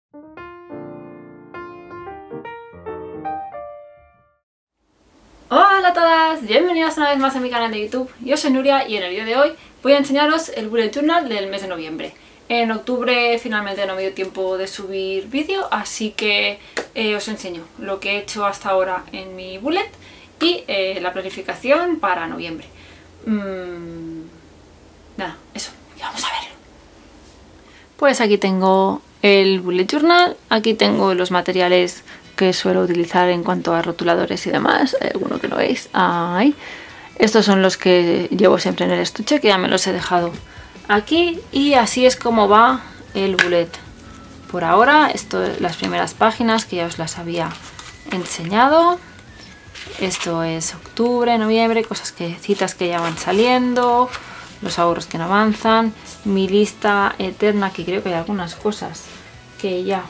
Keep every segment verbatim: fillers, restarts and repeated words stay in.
Hola a todas, bienvenidas una vez más a mi canal de YouTube. Yo soy Nuria y en el vídeo de hoy voy a enseñaros el bullet journal del mes de noviembre. En octubre finalmente no me dio tiempo de subir vídeo, así que eh, os enseño lo que he hecho hasta ahora en mi bullet y eh, la planificación para noviembre. Mm, nada, eso, y vamos a verlo. Pues aquí tengo el bullet journal, aquí tengo los materiales que suelo utilizar en cuanto a rotuladores y demás. Hay alguno que no veis. Ay. Estos son los que llevo siempre en el estuche, que ya me los he dejado aquí. Y así es como va el bullet por ahora. Esto, las primeras páginas que ya os las había enseñado. Esto es octubre, noviembre, cosas que, citas que ya van saliendo, los ahorros que no avanzan, mi lista eterna, que creo que hay algunas cosas que ya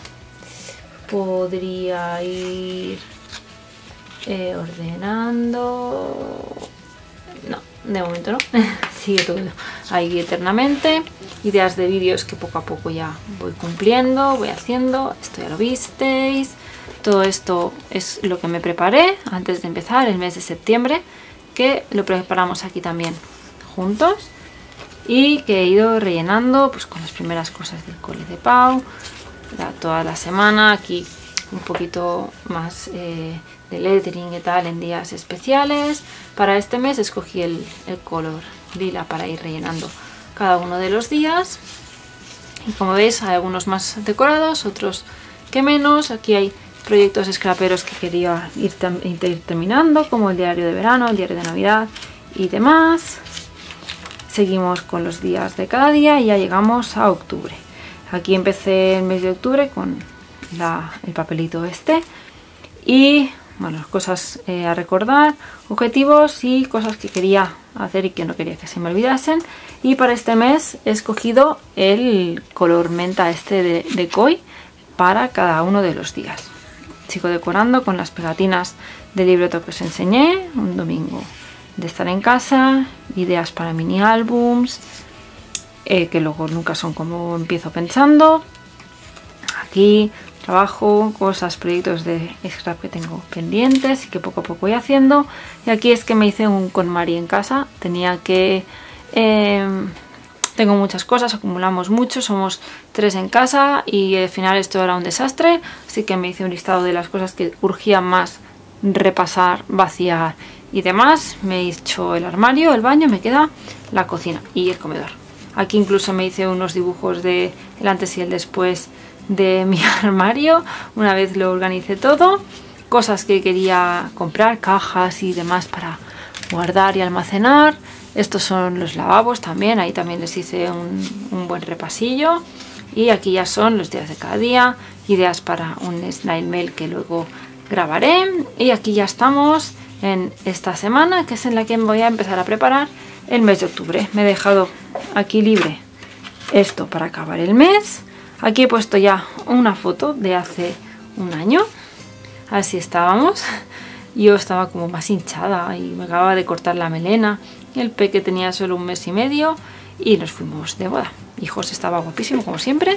podría ir eh, ordenando. No, de momento no. Sigue todo ahí eternamente. Ideas de vídeos que poco a poco ya voy cumpliendo, voy haciendo. Esto ya lo visteis. Todo esto es lo que me preparé antes de empezar el mes de septiembre, que lo preparamos aquí también juntos y que he ido rellenando pues con las primeras cosas del cole de Pau. Toda la semana aquí un poquito más eh, de lettering y tal en días especiales. Para este mes escogí el, el color lila para ir rellenando cada uno de los días, y como veis hay algunos más decorados, otros que menos. Aquí hay proyectos scraperos que quería ir, ir terminando, como el diario de verano, el diario de Navidad y demás. Seguimos con los días de cada día y ya llegamos a octubre. Aquí empecé el mes de octubre con la, el papelito este y bueno, cosas eh, a recordar, objetivos y cosas que quería hacer y que no quería que se me olvidasen. Y para este mes he escogido el color menta este de, de Koi para cada uno de los días. Sigo decorando con las pegatinas del libreto que os enseñé, un domingo de estar en casa, ideas para mini álbums, Eh, que luego nunca son como empiezo pensando. Aquí trabajo, cosas, proyectos de scrap que tengo pendientes y que poco a poco voy haciendo. Y aquí es que me hice un KonMari en casa. Tenía que... Eh, tengo muchas cosas, acumulamos mucho, somos tres en casa y al final esto era un desastre. Así que me hice un listado de las cosas que urgían más repasar, vaciar y demás. Me he hecho el armario, el baño, me queda la cocina y el comedor. Aquí incluso me hice unos dibujos de el antes y el después de mi armario. Una vez lo organicé todo. Cosas que quería comprar, cajas y demás para guardar y almacenar. Estos son los lavabos también. Ahí también les hice un, un buen repasillo. Y aquí ya son los días de cada día. Ideas para un snail mail que luego grabaré. Y aquí ya estamos en esta semana, que es en la que voy a empezar a preparar el mes de octubre. Me he dejado aquí libre esto para acabar el mes. Aquí he puesto ya una foto de hace un año. Así estábamos. Yo estaba como más hinchada y me acababa de cortar la melena. El peque tenía solo un mes y medio y nos fuimos de boda. Y José estaba guapísimo como siempre.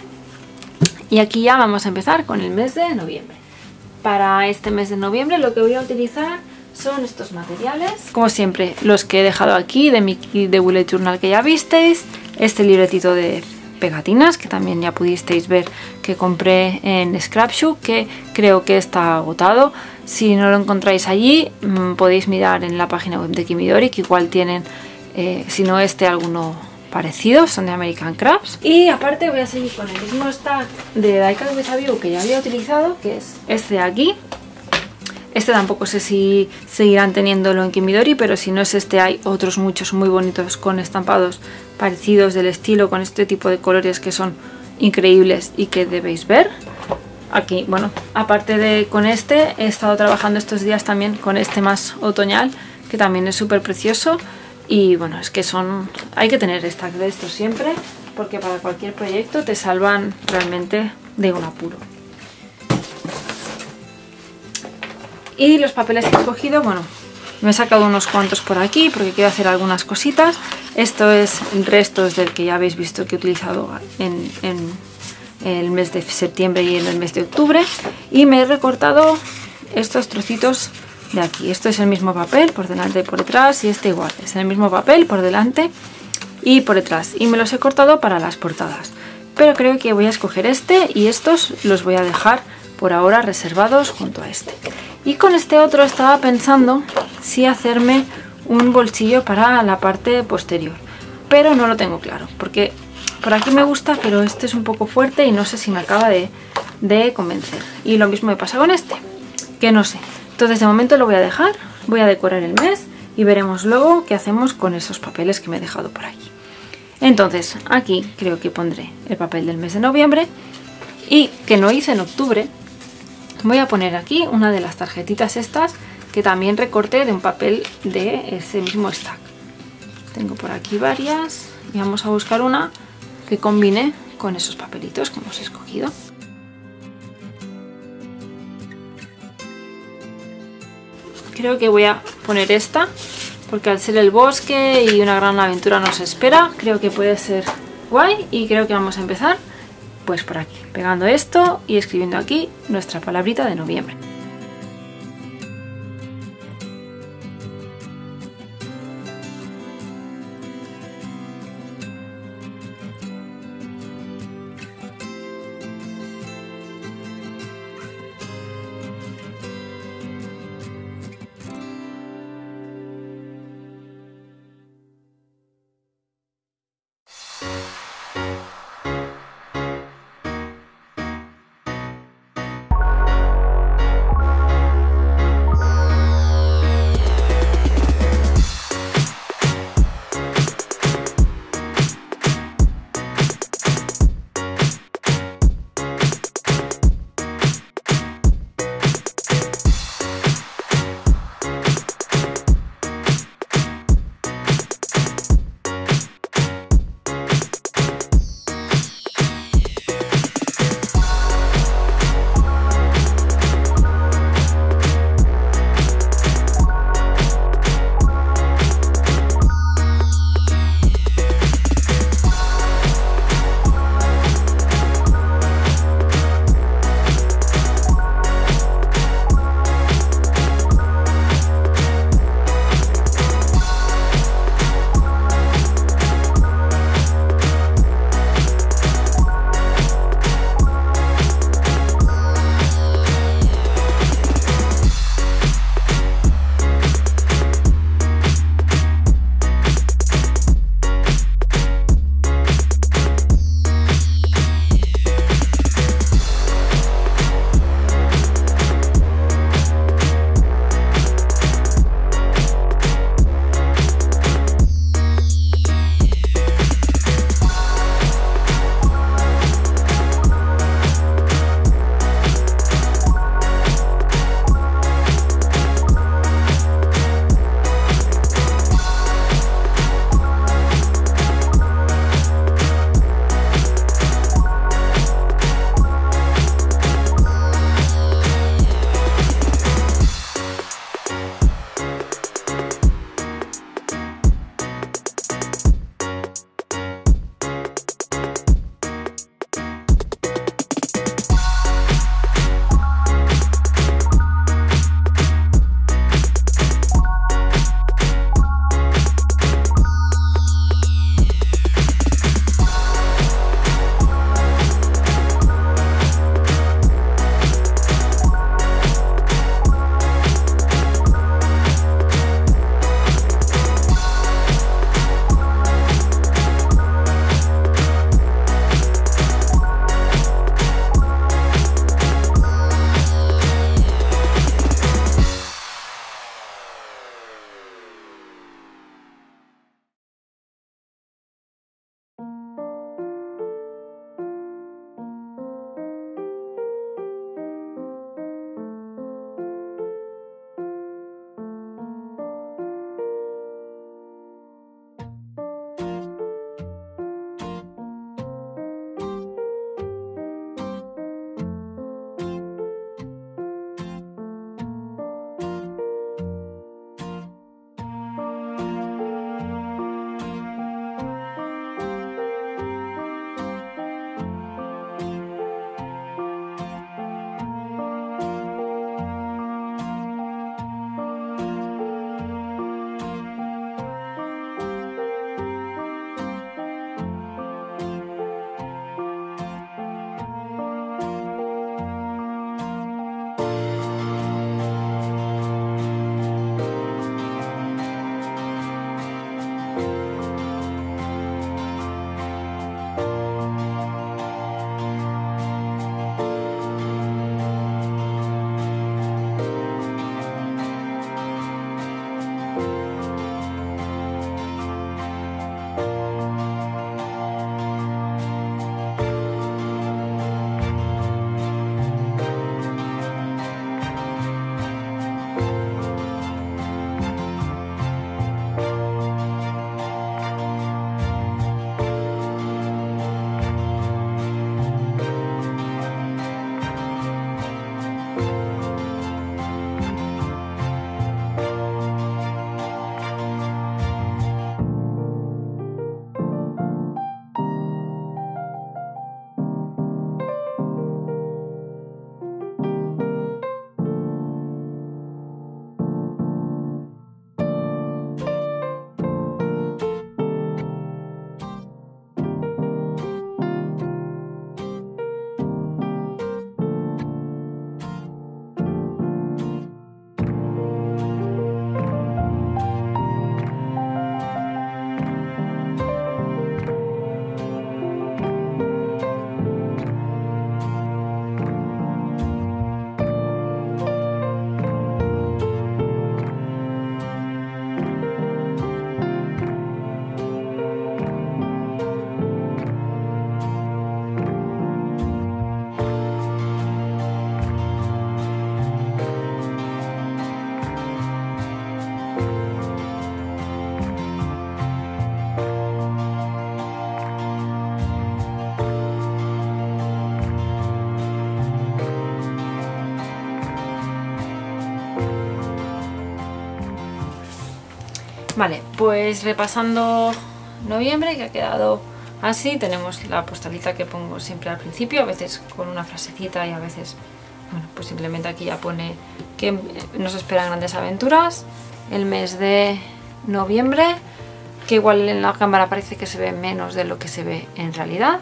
Y aquí ya vamos a empezar con el mes de noviembre. Para este mes de noviembre lo que voy a utilizar son estos materiales, como siempre los que he dejado aquí de mi kit de bullet journal que ya visteis, este libretito de pegatinas que también ya pudisteis ver que compré en Scrapshop, que creo que está agotado. Si no lo encontráis allí, mmm, podéis mirar en la página web de Kimidori, que igual tienen, eh, si no este, alguno parecido, son de American Crafts. Y aparte voy a seguir con el mismo stack de Die Cut with a View que ya había utilizado, que es este de aquí. Este tampoco sé si seguirán teniéndolo en Kimidori, pero si no es este hay otros muchos muy bonitos con estampados parecidos del estilo, con este tipo de colores que son increíbles y que debéis ver. Aquí, bueno, aparte de con este, he estado trabajando estos días también con este más otoñal, que también es súper precioso. Y bueno, es que son... hay que tener stack de estos siempre, porque para cualquier proyecto te salvan realmente de un apuro. Y los papeles que he cogido, bueno, me he sacado unos cuantos por aquí porque quiero hacer algunas cositas. Esto es el resto del que ya habéis visto que he utilizado en, en el mes de septiembre y en el mes de octubre, y me he recortado estos trocitos de aquí. Esto es el mismo papel por delante y por detrás, y este igual, es el mismo papel por delante y por detrás, y me los he cortado para las portadas, pero creo que voy a escoger este y estos los voy a dejar por ahora reservados junto a este. Y con este otro estaba pensando si hacerme un bolsillo para la parte posterior, pero no lo tengo claro, porque por aquí me gusta, pero este es un poco fuerte y no sé si me acaba de, de convencer. Y lo mismo me pasa con este, que no sé. Entonces de momento lo voy a dejar, voy a decorar el mes y veremos luego qué hacemos con esos papeles que me he dejado por aquí. Entonces aquí creo que pondré el papel del mes de noviembre, y que no hice en octubre, voy a poner aquí una de las tarjetitas estas que también recorté de un papel de ese mismo stack. Tengo por aquí varias y vamos a buscar una que combine con esos papelitos que hemos escogido. Creo que voy a poner esta, porque al ser el bosque y una gran aventura nos espera, creo que puede ser guay, y creo que vamos a empezar pues por aquí, pegando esto y escribiendo aquí nuestra palabrita de noviembre. Vale, pues repasando noviembre, que ha quedado así. Tenemos la postalita que pongo siempre al principio, a veces con una frasecita y a veces, bueno, pues simplemente aquí ya pone que nos esperan grandes aventuras. El mes de noviembre, que igual en la cámara parece que se ve menos de lo que se ve en realidad.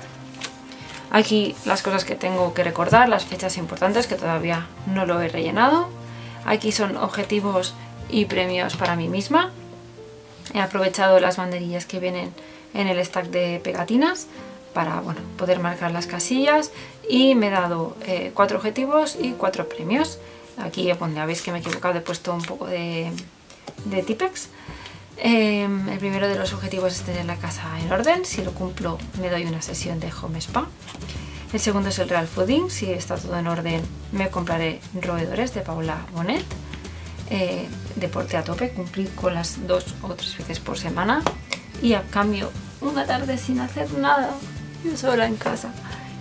Aquí las cosas que tengo que recordar, las fechas importantes que todavía no lo he rellenado. Aquí son objetivos y premios para mí misma. He aprovechado las banderillas que vienen en el stack de pegatinas para, bueno, poder marcar las casillas, y me he dado eh, cuatro objetivos y cuatro premios. Aquí, bueno, ya veis que me he equivocado, he puesto un poco de, de Tipex. Eh, el primero de los objetivos es tener la casa en orden. Si lo cumplo, me doy una sesión de home spa. El segundo es el real fooding. Si está todo en orden, me compraré roedores de Paula Bonet. Eh, deporte a tope, cumplir con las dos o tres veces por semana, y a cambio una tarde sin hacer nada, yo sola en casa.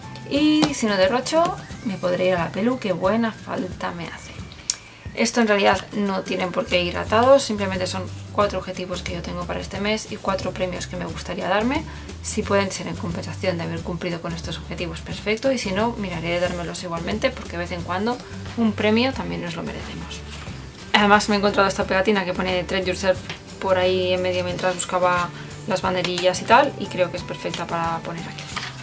Y si no derrocho, me podré ir a la pelu, que buena falta me hace. Esto en realidad no tienen por qué ir atados, simplemente son cuatro objetivos que yo tengo para este mes y cuatro premios que me gustaría darme. Si pueden ser en compensación de haber cumplido con estos objetivos, perfecto, y si no, miraré de dármelos igualmente, porque de vez en cuando un premio también nos lo merecemos. Además me he encontrado esta pegatina que pone Treat Yourself por ahí en medio mientras buscaba las banderillas y tal, y creo que es perfecta para poner aquí.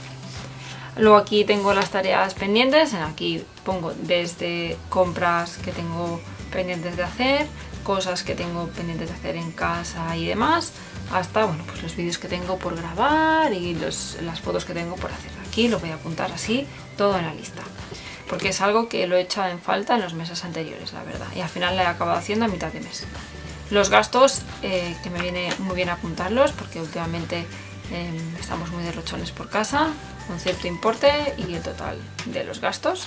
Luego aquí tengo las tareas pendientes. Aquí pongo desde compras que tengo pendientes de hacer, cosas que tengo pendientes de hacer en casa y demás, hasta, bueno, pues los vídeos que tengo por grabar y los, las fotos que tengo por hacer. Aquí lo voy a apuntar así, todo en la lista, porque es algo que lo he echado en falta en los meses anteriores, la verdad, y al final la he acabado haciendo a mitad de mes. Los gastos, eh, que me viene muy bien apuntarlos, porque últimamente eh, estamos muy derrochones por casa, con cierto importe, y el total de los gastos.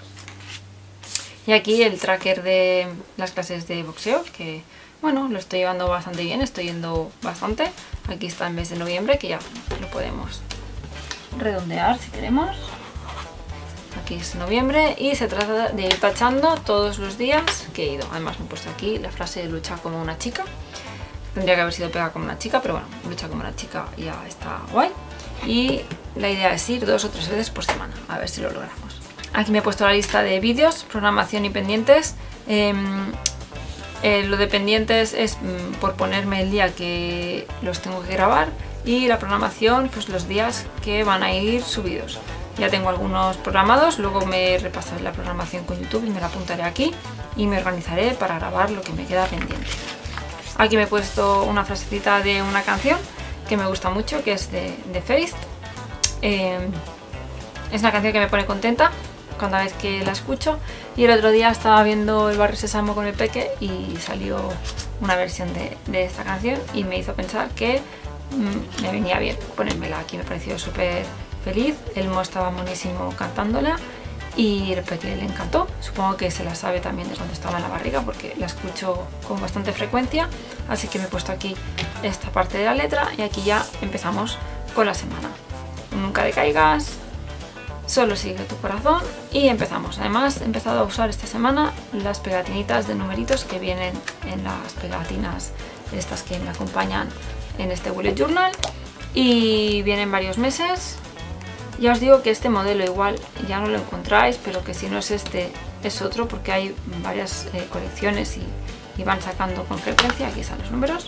Y aquí el tracker de las clases de boxeo, que, bueno, lo estoy llevando bastante bien, estoy yendo bastante. Aquí está el mes de noviembre, que ya lo podemos redondear si queremos. Aquí es noviembre y se trata de ir tachando todos los días que he ido. Además me he puesto aquí la frase de lucha como una chica. Tendría que haber sido pega como una chica, pero bueno, lucha como una chica ya está guay. Y la idea es ir dos o tres veces por semana, a ver si lo logramos. Aquí me he puesto la lista de vídeos, programación y pendientes. Eh, eh, lo de pendientes es mm, por ponerme el día que los tengo que grabar, y la programación, pues los días que van a ir subidos. Ya tengo algunos programados, luego me repasaré la programación con YouTube y me la apuntaré aquí y me organizaré para grabar lo que me queda pendiente. Aquí me he puesto una frasecita de una canción que me gusta mucho, que es de, de Feist. Eh, es una canción que me pone contenta cada vez que la escucho, y el otro día estaba viendo El Barrio Sésamo con el peque y salió una versión de, de esta canción y me hizo pensar que mmm, me venía bien ponérmela aquí. Me pareció súper feliz, Elmo estaba monísimo cantándola y el peque le encantó. Supongo que se la sabe también de cuando estaba en la barriga, porque la escucho con bastante frecuencia, así que me he puesto aquí esta parte de la letra y aquí ya empezamos con la semana. Nunca decaigas, solo sigue tu corazón, y empezamos. Además he empezado a usar esta semana las pegatinitas de numeritos que vienen en las pegatinas estas que me acompañan en este bullet journal, y vienen varios meses. Ya os digo que este modelo igual ya no lo encontráis, pero que si no es este es otro, porque hay varias eh, colecciones y, y van sacando con frecuencia. Aquí están los números.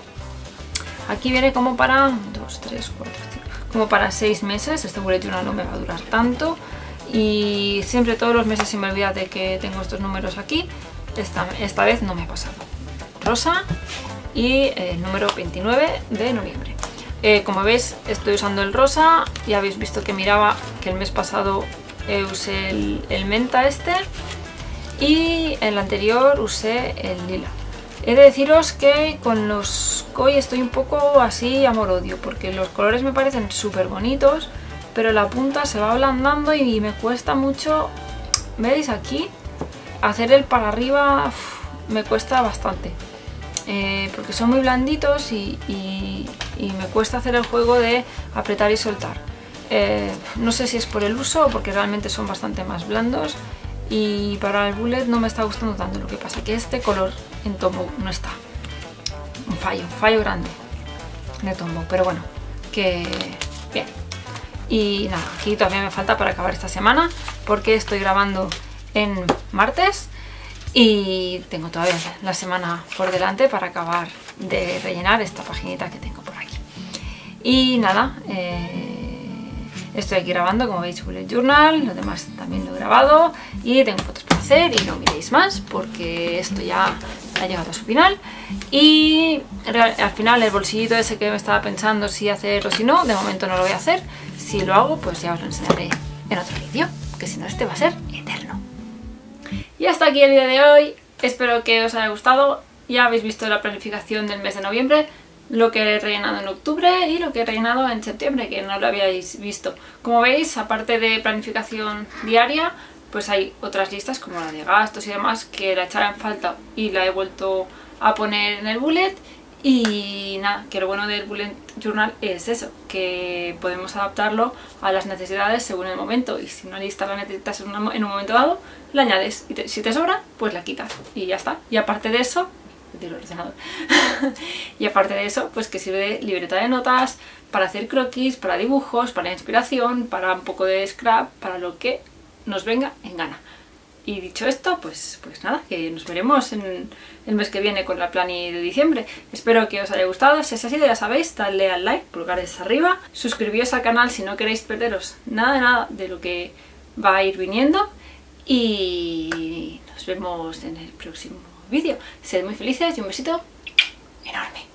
Aquí viene como para dos, tres, cuatro, cinco, como para seis meses. Este bullet journal no me va a durar tanto, y siempre todos los meses se me olvida de que tengo estos números aquí. Esta, esta vez no me ha pasado. Rosa y el número veintinueve de noviembre. Eh, como veis, estoy usando el rosa. Ya habéis visto que miraba que el mes pasado eh, usé el, el menta este, y el anterior usé el lila. He de deciros que con los koi estoy un poco así amor-odio, porque los colores me parecen súper bonitos, pero la punta se va ablandando y me cuesta mucho. ¿Veis aquí? Hacer el para arriba uf, me cuesta bastante. Eh, porque son muy blanditos y, y, y me cuesta hacer el juego de apretar y soltar. Eh, no sé si es por el uso o porque realmente son bastante más blandos, y para el bullet no me está gustando tanto. Lo que pasa que este color en tomo no está. un fallo, un fallo grande de Tombow, pero bueno, que bien. Y nada, aquí todavía me falta para acabar esta semana porque estoy grabando en martes y tengo todavía la semana por delante para acabar de rellenar esta paginita que tengo por aquí. Y nada, eh, estoy aquí grabando, como veis, bullet journal, lo demás también lo he grabado y tengo fotos para hacer y no miréis más porque esto ya ha llegado a su final. Y al final el bolsillito ese que me estaba pensando si hacerlo o si no, de momento no lo voy a hacer. Si lo hago, pues ya os lo enseñaré en otro vídeo, que si no este va a ser eterno. Y hasta aquí el vídeo de hoy, espero que os haya gustado. Ya habéis visto la planificación del mes de noviembre, lo que he rellenado en octubre y lo que he rellenado en septiembre, que no lo habíais visto. Como veis, aparte de planificación diaria, pues hay otras listas como la de gastos y demás que la echaba en falta y la he vuelto a poner en el bullet. Y nada, que lo bueno del bullet journal es eso, que podemos adaptarlo a las necesidades según el momento, y si una lista la necesitas en, una, en un momento dado, la añades, y te, si te sobra, pues la quitas y ya está. Y aparte de eso, el ordenador. Y aparte de eso, pues que sirve de libreta de notas, para hacer croquis, para dibujos, para inspiración, para un poco de scrap, para lo que nos venga en gana. Y dicho esto, pues, pues nada, que nos veremos en el mes que viene con la plani de diciembre. Espero que os haya gustado. Si es así, ya sabéis, dadle al like, pulgares arriba, suscribíos al canal si no queréis perderos nada de nada de lo que va a ir viniendo. Y nos vemos en el próximo vídeo. Sed muy felices y un besito enorme.